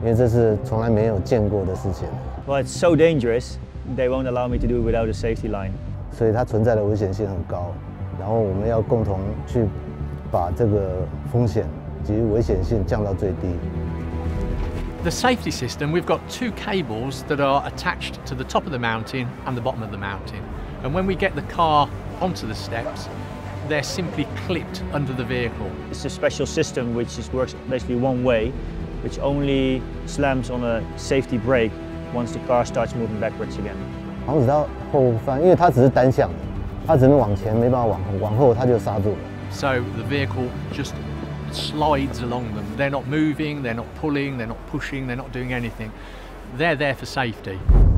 为这是从来没有见过的事情。 Well, it's so dangerous, they won't allow me to do it without a safety line. 所以它存在的危险性很高，然后我们要共同去把这个风险及危险性降到最低。 The safety system, we've got 2 cables that are attached to the top of the mountain and the bottom of the mountain. And when we get the car onto the steps, they're simply clipped under the vehicle. It's a special system which works basically one way, which only slams on a safety brake once the car starts moving backwards again. 防止它后翻，因为它只是单向的，它只能往前，没办法往后它就刹住了。 So the vehicle just slides along them. They're not moving, they're not pulling, they're not pushing, they're not doing anything. They're there for safety.